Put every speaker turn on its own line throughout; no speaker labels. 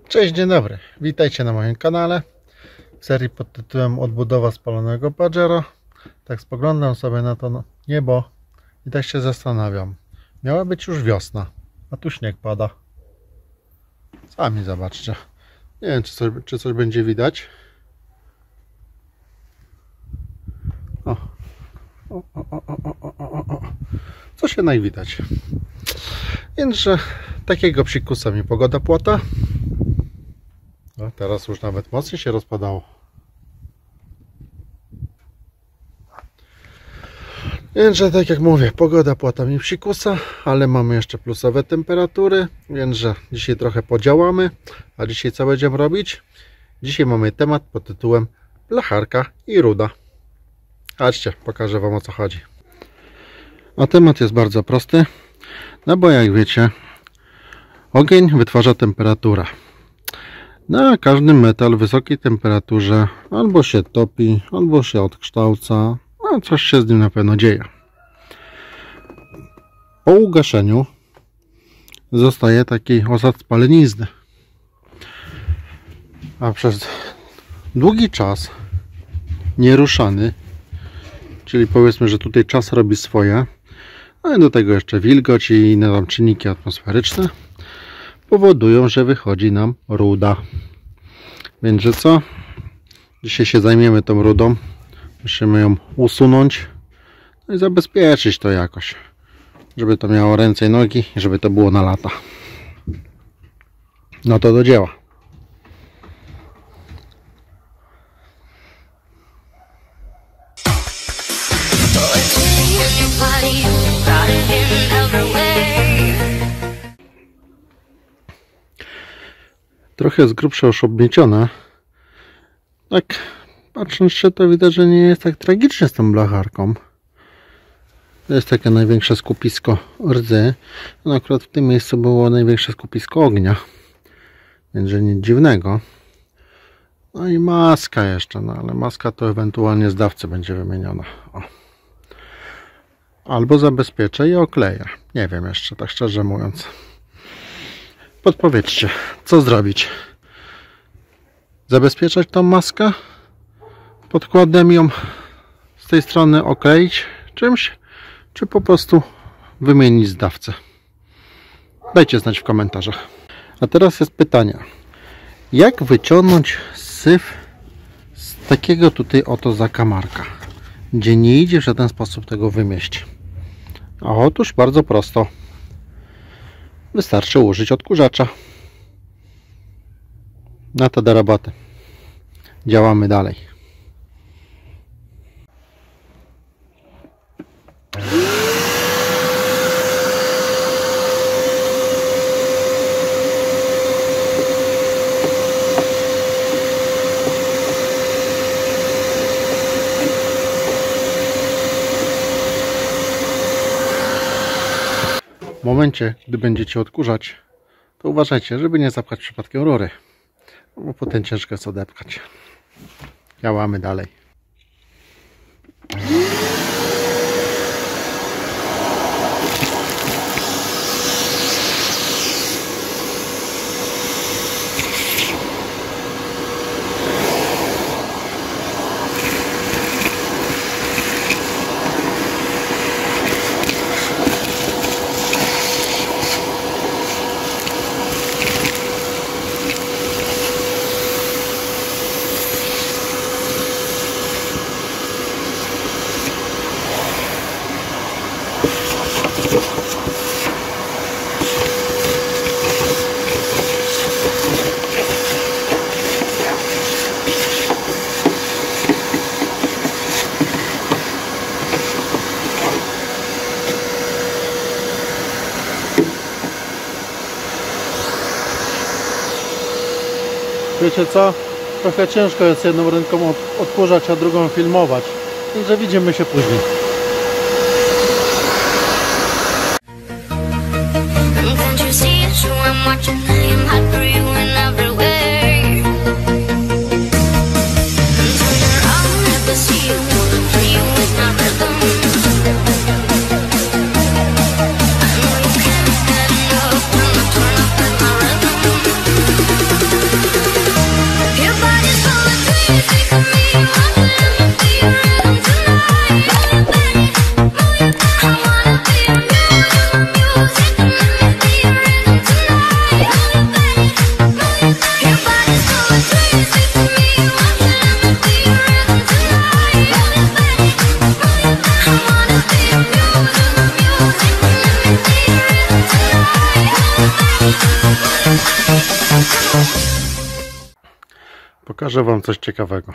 Cześć, dzień dobry. Witajcie na moim kanale w serii pod tytułem Odbudowa spalonego Pajero. Tak spoglądam sobie na to niebo i tak się zastanawiam. Miała być już wiosna, a tu śnieg pada. Sami zobaczcie. Nie wiem, czy coś będzie widać. Co się najwidać. Więc, że takiego psikusa mi pogoda płata. No, teraz już nawet mocniej się rozpadało. Więc, że tak jak mówię, pogoda płata mi psikusa, ale mamy jeszcze plusowe temperatury, więc, że dzisiaj trochę podziałamy. A dzisiaj co będziemy robić? Dzisiaj mamy temat pod tytułem blacharka i ruda. Chodźcie, pokażę wam, o co chodzi. A temat jest bardzo prosty, no bo jak wiecie, ogień wytwarza temperaturę. No, każdy metal w wysokiej temperaturze albo się topi, albo się odkształca, a coś się z nim na pewno dzieje. Po ugaszeniu zostaje taki osad spalenizny. A przez długi czas nieruszany, czyli powiedzmy, że tutaj czas robi swoje, a do tego jeszcze wilgoć i inne tam czynniki atmosferyczne powodują, że wychodzi nam ruda. Więc że co? Dzisiaj się zajmiemy tą rudą. Musimy ją usunąć, no i zabezpieczyć to jakoś, żeby to miało ręce i nogi i żeby to było na lata. No to do dzieła. Trochę z grubsza już obmiecione. Tak patrząc się, to widać, że nie jest tak tragicznie z tą blacharką. To jest takie największe skupisko rdzy. No akurat w tym miejscu było największe skupisko ognia. Więc że nic dziwnego. No i maska jeszcze, no ale maska to ewentualnie z dawcy będzie wymieniona. O. Albo zabezpieczę i okleję. Nie wiem jeszcze, tak szczerze mówiąc. Podpowiedzcie, co zrobić? Zabezpieczać tą maskę? Podkładem ją z tej strony okleić czymś? Czy po prostu wymienić z dawcy? Dajcie znać w komentarzach. A teraz jest pytanie. Jak wyciągnąć syf z takiego tutaj oto zakamarka, gdzie nie idzie w żaden sposób tego wymieść? A otóż bardzo prosto. Wystarczy użyć odkurzacza. No to do roboty. Działamy dalej. W momencie, gdy będziecie odkurzać, to uważajcie, żeby nie zapchać przypadkiem rury, bo potem ciężko jest odepchać. Działamy dalej. Wiecie co? Trochę ciężko jest jedną ręką odkurzać, a drugą filmować. Także widzimy się później. Pokażę Wam coś ciekawego.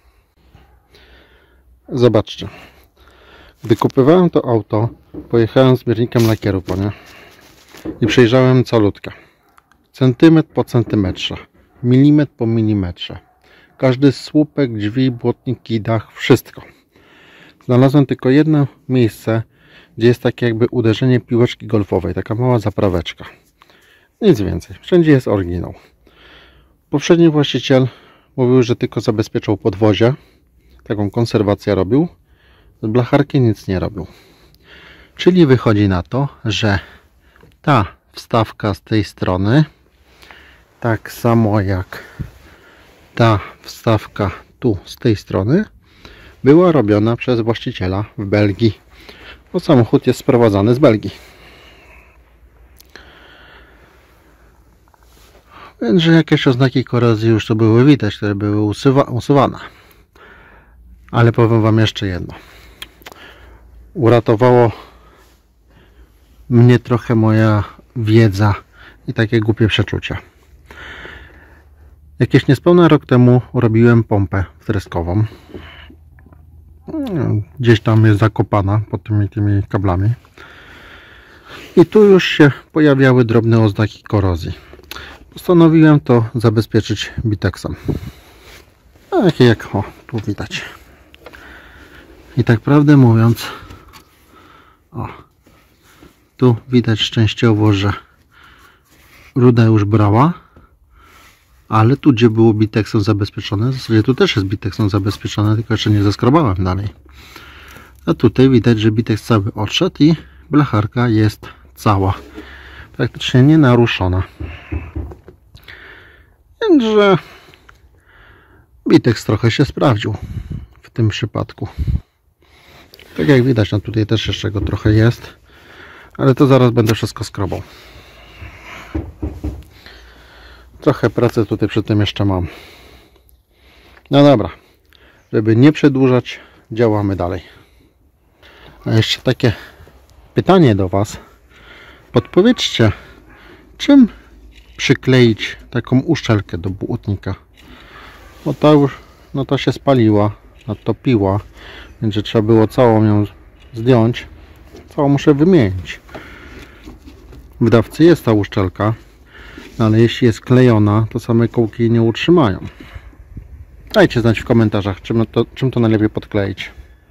Zobaczcie. Gdy kupowałem to auto, pojechałem z zbiornikiem lakieru po nie i przejrzałem calutkę. Centymetr po centymetrze, milimetr po milimetrze. Każdy słupek, drzwi, błotniki, dach, wszystko. Znalazłem tylko jedno miejsce, gdzie jest takie jakby uderzenie piłeczki golfowej, taka mała zapraweczka. Nic więcej, wszędzie jest oryginał. Poprzedni właściciel mówił, że tylko zabezpieczał podwozie, taką konserwację robił, z blacharki nic nie robił. Czyli wychodzi na to, że ta wstawka z tej strony, tak samo jak ta wstawka tu z tej strony, była robiona przez właściciela w Belgii, bo samochód jest sprowadzany z Belgii. Więc, że jakieś oznaki korozji już to były widać, które były usuwane. Ale powiem Wam jeszcze jedno. Uratowało mnie trochę moja wiedza i takie głupie przeczucia. Jakieś niespełna rok temu robiłem pompę wtreskową. Gdzieś tam jest zakopana pod tymi kablami. I tu już się pojawiały drobne oznaki korozji. Postanowiłem to zabezpieczyć bitexem. Takie jak tu widać. I tak prawdę mówiąc, tu widać szczęściowo, że ruda już brała, ale tu gdzie było bitexem zabezpieczone, w zasadzie tu też jest bitexem zabezpieczone, tylko jeszcze nie zaskrobałem dalej. A tutaj widać, że bitex cały odszedł i blacharka jest cała, praktycznie nie naruszona. Więc, że bitex trochę się sprawdził w tym przypadku. Tak jak widać, no tutaj też jeszcze go trochę jest, ale to zaraz będę wszystko skrobał. Trochę pracy tutaj przy tym jeszcze mam. No dobra, żeby nie przedłużać, działamy dalej. A jeszcze takie pytanie do Was. Podpowiedzcie, czym przykleić taką uszczelkę do błotnika? Bo ta już, no to się spaliła, natopiła, więc trzeba było całą ją zdjąć. Całą muszę wymienić. W dawce jest ta uszczelka, ale jeśli jest klejona, to same kołki jej nie utrzymają. Dajcie znać w komentarzach, czym to najlepiej podkleić.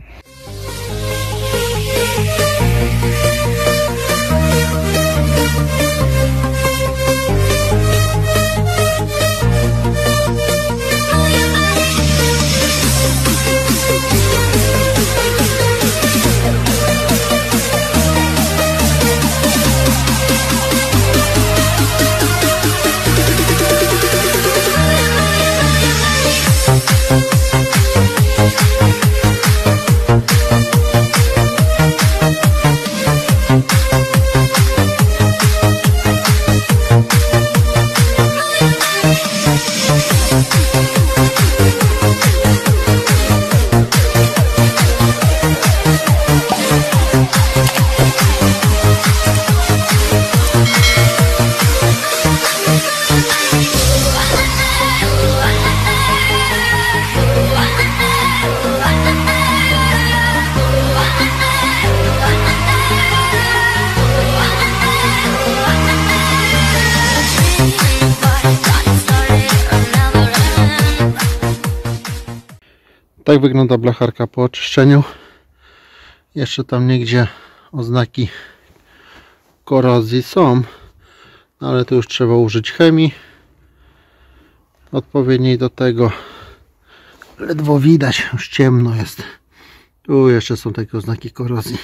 Tak wygląda blacharka po oczyszczeniu. Jeszcze tam niegdzie oznaki korozji są, ale tu już trzeba użyć chemii odpowiedniej do tego. Ledwo widać, już ciemno jest. Tu jeszcze są takie oznaki korozji.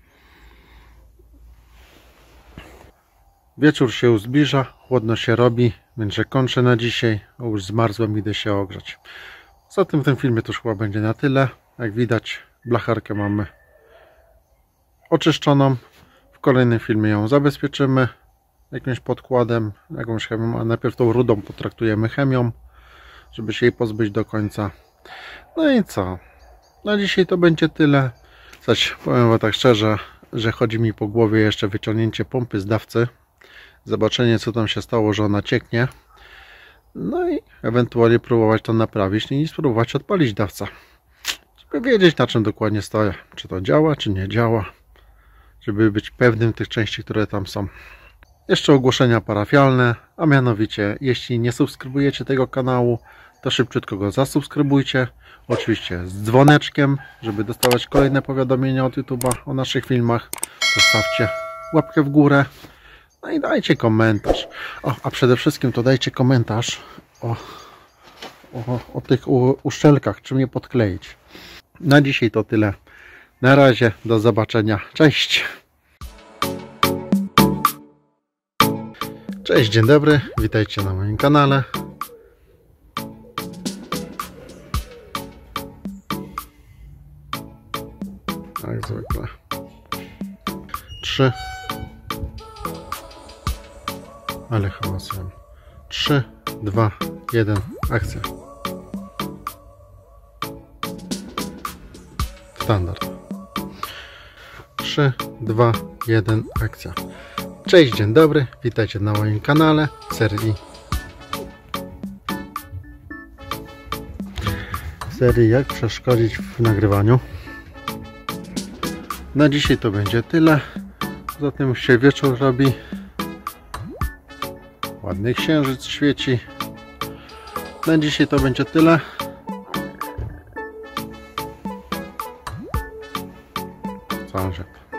Wieczór się już zbliża, chłodno się robi, więc że kończę na dzisiaj. Już zmarzłem, idę się ogrzać. Zatem w tym filmie to już chyba będzie na tyle. Jak widać, blacharkę mamy oczyszczoną. W kolejnym filmie ją zabezpieczymy jakimś podkładem, jakąś chemią, a najpierw tą rudą potraktujemy chemią, żeby się jej pozbyć do końca. No i co? Na dzisiaj to będzie tyle. Zaś powiem Wam tak szczerze, że chodzi mi po głowie jeszcze wyciągnięcie pompy z dawcy. Zobaczenie, co tam się stało, że ona cieknie. No i ewentualnie próbować to naprawić i spróbować odpalić dawca, żeby wiedzieć, na czym dokładnie stoję, czy to działa, czy nie działa, żeby być pewnym tych części, które tam są. Jeszcze ogłoszenia parafialne, a mianowicie, jeśli nie subskrybujecie tego kanału, to szybciutko go zasubskrybujcie. Oczywiście z dzwoneczkiem, żeby dostawać kolejne powiadomienia od YouTube'a o naszych filmach. Zostawcie łapkę w górę. No i dajcie komentarz. A przede wszystkim to dajcie komentarz o tych uszczelkach, czym je podkleić. Na dzisiaj to tyle. Na razie, do zobaczenia. Cześć! Cześć, dzień dobry, witajcie na moim kanale. Jak zwykle. 3. Ale hałasem. 3, 2, 1, akcja. Standard. 3, 2, 1, akcja. Cześć, dzień dobry, witajcie na moim kanale serii jak przeszkodzić w nagrywaniu. Na dzisiaj to będzie tyle. Zatem już się wieczór robi. Ładny księżyc świeci. Na dzisiaj to będzie tyle. Całą rzecz.